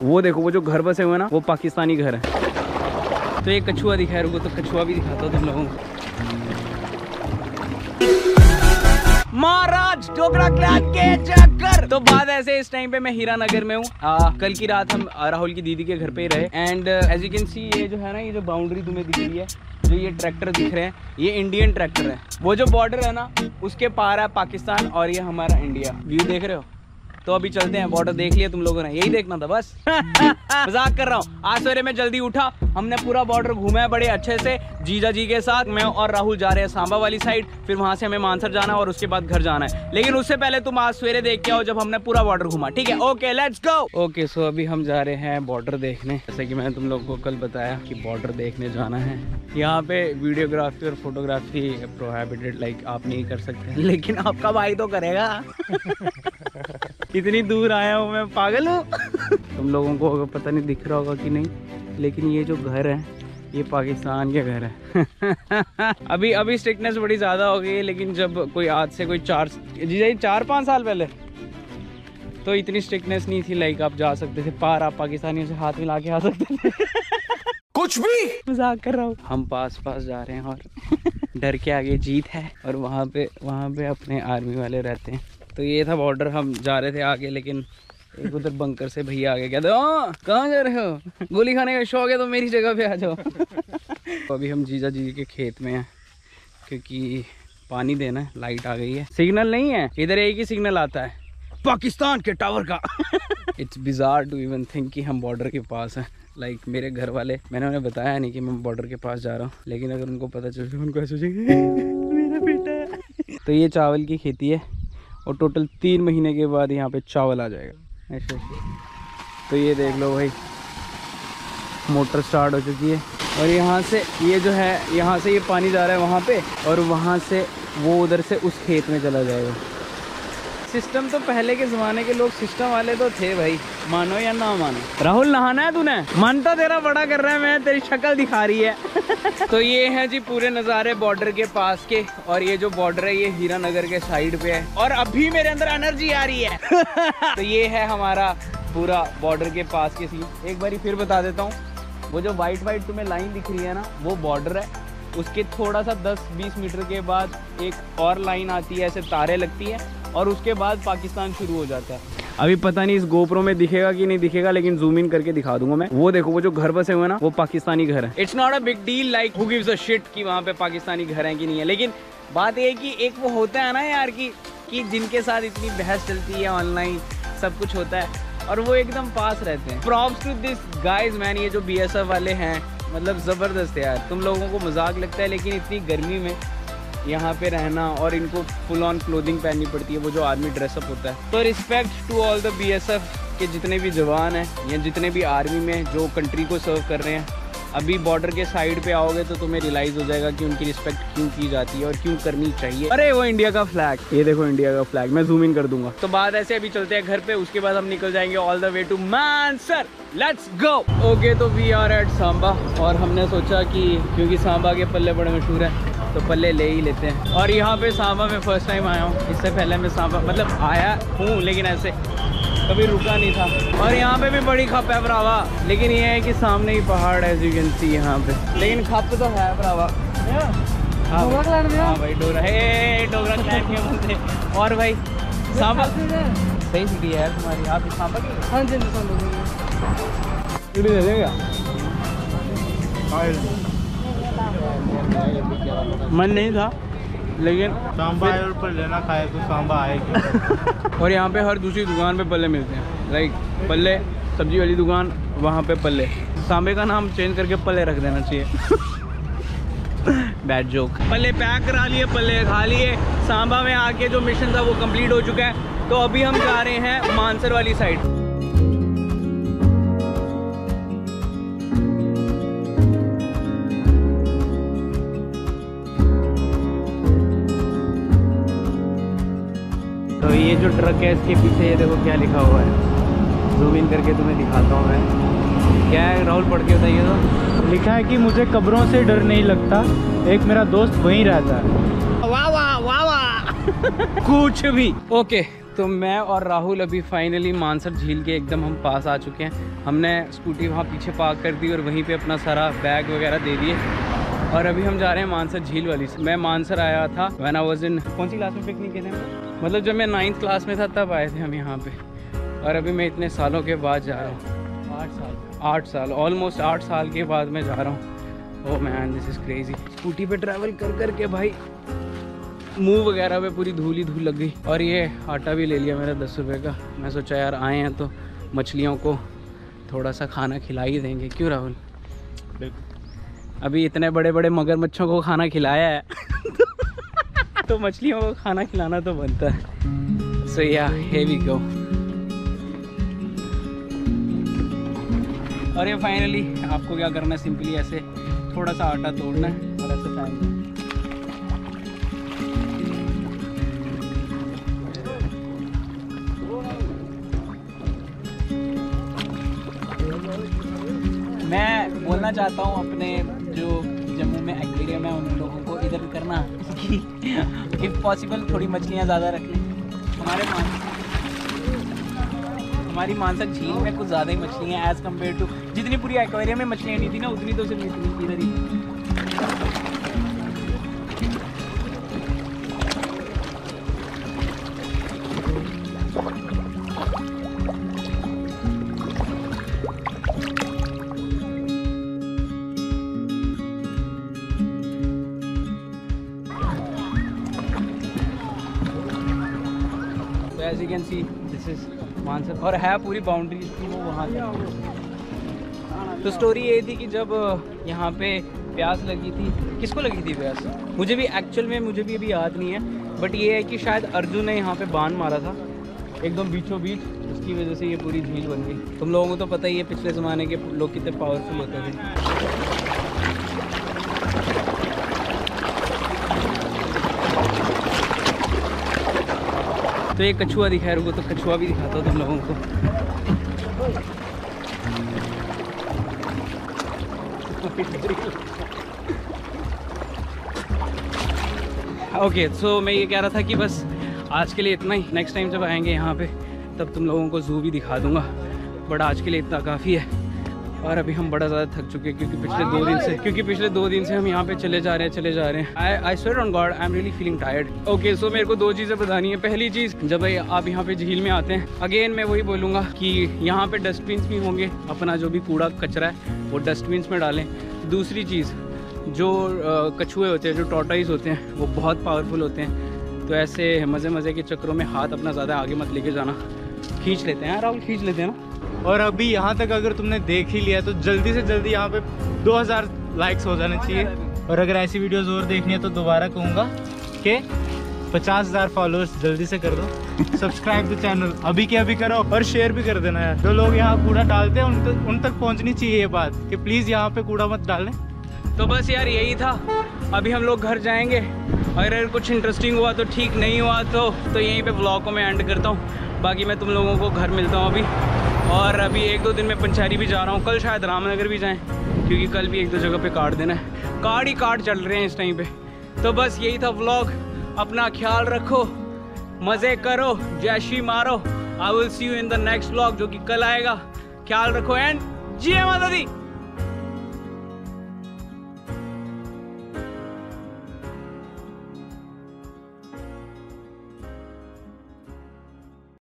वो देखो वो जो घर बसे हुए ना वो पाकिस्तानी घर है। तो ये कछुआ दिखाया, रुको तो कछुआ भी दिखाता हूँ तुम लोगों को। महाराज डोगरा क्लान के चक्कर। तो बात ऐसे इस टाइम पे मैं हीरानगर में हूँ। कल की रात हम राहुल की दीदी के घर पे ही रहे and as you can see ये जो है ना, ये जो बाउंड्री तुम्हें दिख रही है, जो ये ट्रैक्टर दिख रहे हैं, ये इंडियन ट्रैक्टर है। वो जो बॉर्डर है ना उसके पार है पाकिस्तान और ये हमारा इंडिया। व्यू देख रहे हो? तो अभी चलते हैं, बॉर्डर देख लिया तुम लोगों ने, यही देखना था बस। मजाक कर रहा हूँ। आज सवेरे में जल्दी उठा, हमने पूरा बॉर्डर घूमा है बड़े अच्छे से जीजा जी के साथ। मैं और राहुल जा रहे हैं सांबा वाली साइड, फिर वहां से हमें मानसर जाना है और उसके बाद घर जाना है। लेकिन उससे पहले तुम आज सवेरे देख के आओ जब हमने पूरा बॉर्डर घूमा, ठीक है? Okay let's go. Okay so अभी हम जा रहे हैं बॉर्डर देखने। जैसे कि मैंने तुम लोगों को कल बताया कि बॉर्डर देखने जाना है। यहाँ पे वीडियोग्राफी और फोटोग्राफी प्रोहिबिटेड, लाइक आप नहीं कर सकते, लेकिन आपका भाई तो करेगा। इतनी दूर आया हूँ मैं, पागल हूँ। तुम लोगों को पता नहीं दिख रहा होगा कि नहीं, लेकिन ये जो घर है ये पाकिस्तान के घर है। अभी स्ट्रिक्टनेस बड़ी ज़्यादा हो गई है, लेकिन जब कोई आज से कोई 4-5 साल पहले तो इतनी स्ट्रिक्टनेस नहीं थी। लाइक आप जा सकते थे पार, आप पाकिस्तानियों से हाथ मिला के आ सकते थे। कुछ भी मजाक कर रहा हूँ। हम पास जा रहे हैं और डर के आगे जीत है। और वहाँ पे अपने आर्मी वाले रहते हैं। तो ये था बॉर्डर, हम जा रहे थे आगे, लेकिन एक उधर बंकर से भैया आगे कहते कहाँ जा रहे हो, गोली खाने का शौक है तो मेरी जगह पे आ जाओ। तो अभी हम जीजा जी के खेत में हैं क्योंकि पानी देना है। लाइट आ गई है, सिग्नल नहीं है इधर, एक ही सिग्नल आता है पाकिस्तान के टावर का। It's bizarre to even think कि हम बॉर्डर के पास हैं। लाइक मेरे घर वाले, मैंने उन्हें बताया नहीं कि मैं बॉर्डर के पास जा रहा हूँ, लेकिन अगर उनको पता चल जाए उनको ऐसा सोचेंगे मेरा बेटा है। तो ये चावल की खेती है और टोटल 3 महीने के बाद यहाँ पे चावल आ जाएगा ऐसे। तो ये देख लो भाई, मोटर स्टार्ट हो चुकी है और यहाँ से ये जो है, यहाँ से ये पानी जा रहा है वहाँ पे और वहाँ से वो उधर से उस खेत में चला जाएगा। सिस्टम तो पहले के ज़माने के लोग सिस्टम वाले तो थे भाई, मानो या ना मानो। राहुल नहाना है तूने? मन तो तेरा बड़ा कर रहा है, मैं तेरी शक्ल दिखा रही है। तो ये है जी पूरे नज़ारे बॉर्डर के पास के। और ये जो बॉर्डर है ये हीरानगर के साइड पे है और अभी मेरे अंदर एनर्जी आ रही है। तो ये है हमारा पूरा बॉर्डर के पास के सीन। एक बारी फिर बता देता हूँ, वो जो वाइट तुम्हें लाइन दिख रही है ना वो बॉर्डर है। उसके थोड़ा सा 10-20 मीटर के बाद एक और लाइन आती है, ऐसे तारे लगती है और उसके बाद पाकिस्तान शुरू हो जाता है। अभी पता नहीं इस गोप्रो में दिखेगा कि नहीं दिखेगा, लेकिन जूम इन करके दिखा दूंगा मैं। वो देखो वो जो घर बसे हुए ना वो पाकिस्तानी घर है। It's not a big deal, like who gives a shit कि वहाँ पे पाकिस्तानी घर है कि नहीं है। लेकिन बात ये है कि एक वो होता है ना यार कि जिनके साथ इतनी बहस चलती है, ऑनलाइन सब कुछ होता है और वो एकदम पास रहते हैं। Props to this guys man, ये जो BSF वाले हैं मतलब ज़बरदस्त है यार। तुम लोगों को मजाक लगता है लेकिन इतनी गर्मी में यहाँ पे रहना और इनको फुल ऑन क्लोथिंग पहननी पड़ती है, वो जो आर्मी ड्रेसअप होता है। तो respect to all the BSF के जितने भी जवान हैं या जितने भी आर्मी में जो कंट्री को सर्व कर रहे हैं। अभी बॉर्डर के साइड पे आओगे तो तुम्हें रियलाइज़ हो जाएगा कि उनकी रिस्पेक्ट क्यों की जाती है और क्यों करनी चाहिए। अरे वो इंडिया का फ्लैग, ये देखो इंडिया का फ्लैग, मैं जूम इन कर दूंगा। तो बात ऐसे, अभी चलते हैं घर पे, उसके बाद हम निकल जाएंगे all the way to Mansar. Let's go. Okay तो वी आर एट सांबा और हमने सोचा कि क्योंकि सांबा के पल्ले बड़े मशहूर हैं तो पल्ले ले ही लेते हैं। और यहाँ पे सांबा में फर्स्ट टाइम आया हूँ, इससे पहले मैं सांबा मतलब आया हूँ लेकिन ऐसे कभी रुका नहीं था। और यहाँ पे भी बड़ी खप है भरावा, लेकिन ये है कि सामने ही पहाड़ है एज यू कैन सी यहाँ पे, लेकिन खप तो है भरावा। हाँ भाई डोगरा है, डोगरा क्लैन के बोलते। और भाई सांबा सही सिटी है तुम्हारी, आप सांबा की? हाँ जी दे देगा। मन नहीं था लेकिन सांबा पर लेना खाए तो सांबा आएगी। और यहाँ पे हर दूसरी दुकान पे पल्ले मिलते हैं, लाइक पल्ले, सब्जी वाली दुकान वहाँ पे पल्ले। सांबे का नाम चेंज करके पल्ले रख देना चाहिए। Bad joke. पल्ले पैक करा लिए, पल्ले खा लिए। सांबा में आके जो मिशन था वो कंप्लीट हो चुका है। तो अभी हम जा रहे हैं मानसर वाली साइड। तो ये जो ट्रक है इसके पीछे ये देखो क्या लिखा हुआ है, जूम इन करके तुम्हें दिखाता हूँ मैं। क्या है राहुल, पढ़ के बताइए तो। लिखा है कि मुझे कब्रों से डर नहीं लगता, एक मेरा दोस्त वहीं रहता है। वाह वाह वाह वाह। कुछ भी। ओके तो मैं और राहुल अभी फाइनली मानसर झील के एकदम हम पास आ चुके हैं। हमने स्कूटी वहाँ पीछे पार्क कर दी और वहीं पे अपना सारा बैग वगैरह दे दिए और अभी हम जा रहे हैं मानसर झील वाली से। मैं मानसर आया था व्हेन आई वाज इन, कौन सी क्लास में पिकनिक गए थे? मतलब जब मैं 9th क्लास में था तब आए थे हम यहाँ पे, और अभी मैं इतने सालों के बाद जा रहा हूँ। 8 साल ऑलमोस्ट 8 साल के बाद मैं जा रहा हूँ। Oh man this is crazy. Scooty पे ट्रैवल कर के भाई मुंह वगैरह पे पूरी धूल ही धूल लग गई। और ये आटा भी ले लिया मेरा 10 रुपये का। मैं सोचा यार आए हैं तो मछलियों को थोड़ा सा खाना खिला ही देंगे, क्यों राहुल? अभी इतने बड़े बड़े मगरमच्छों को खाना खिलाया है तो मछलियों को खाना खिलाना तो बनता है। सो या हियर वी गो। और ये फाइनली आपको क्या करना है, सिंपली ऐसे थोड़ा सा आटा तोड़ना है और ऐसे फेंक देना। मैं बोलना चाहता हूँ अपने जो जम्मू में एक्वेरियम है उन लोगों को इधर करना कि इफ़ पॉसिबल थोड़ी मछलियाँ ज़्यादा रख लें। हमारी मानसर झील में कुछ ज़्यादा ही मछलियाँ एज़ कम्पेयर टू जितनी पूरी एक्वेरियम में मछलियाँ नहीं थी ना, उतनी तो सिर्फ इतनी इधर ही। As you can see, this is Mansar और है पूरी बाउंड्री इसकी वो वहाँ से। तो स्टोरी ये थी कि जब यहाँ पे प्यास लगी थी, किसको लगी थी प्यास? मुझे भी एक्चुअल में मुझे भी अभी याद नहीं है, बट ये है कि शायद अर्जुन ने यहाँ पे बाण मारा था एकदम बीचों बीच, उसकी वजह से ये पूरी झील बन गई। तुम लोगों को तो पता ही है पिछले ज़माने के लोग कितने पावरफुल होते थे। तो एक कछुआ दिखा है, रुको तो कछुआ भी दिखाता हूँ तुम लोगों को। ओके सो मैं ये कह रहा था कि बस आज के लिए इतना ही। नेक्स्ट टाइम जब आएंगे यहाँ पे तब तुम लोगों को ज़ू भी दिखा दूँगा, बट आज के लिए इतना काफ़ी है। और अभी हम बड़ा ज़्यादा थक चुके हैं क्योंकि पिछले 2 दिन से हम यहाँ पे चले जा रहे हैं। I swear on God I am really feeling tired. Okay so मेरे को 2 चीज़ें बतानी है। पहली चीज़, जब आप यहाँ पे झील में आते हैं, अगेन मैं वही बोलूँगा कि यहाँ पे डस्टबिन्स भी होंगे, अपना जो भी कूड़ा कचरा है वो डस्टबिन्स में डालें। दूसरी चीज़, जो कछुए होते हैं, जो टॉर्टॉइस होते हैं, वो बहुत पावरफुल होते हैं, तो ऐसे मज़े के चक्करों में हाथ अपना ज़्यादा आगे मत लेके जाना। खींच लेते हैं राहुल, खींच लेते हैं ना। और अभी यहाँ तक अगर तुमने देख ही लिया तो जल्दी से जल्दी यहाँ पे 2000 लाइक्स हो जाने चाहिए। और अगर ऐसी वीडियोस और देखनी है तो दोबारा कहूँगा कि 50,000 फॉलोअर्स जल्दी से कर दो। सब्सक्राइब द चैनल अभी के अभी करो और शेयर भी कर देना यार। जो लोग यहाँ कूड़ा डालते हैं उन तक पहुँचनी चाहिए ये बात कि प्लीज़ यहाँ पे कूड़ा मत डालें। तो बस यार यही था। अभी हम लोग घर जाएंगे, अगर कुछ इंटरेस्टिंग हुआ तो ठीक, नहीं हुआ तो यहीं पे व्लॉग को मैं एंड करता हूँ। बाकी मैं तुम लोगों को घर मिलता हूँ अभी। और अभी 1-2 दिन में पंचैरी भी जा रहा हूँ, कल शायद रामनगर भी जाएं क्योंकि कल भी 1-2 जगह पे कार्ड देना है। कार्ड ही कार्ड चल रहे हैं इस टाइम पे। तो बस यही था व्लॉग। अपना ख्याल रखो, मज़े करो, जैशी मारो। I will see you in the next vlog जो कि कल आएगा। ख्याल रखो एंड जय माता दी।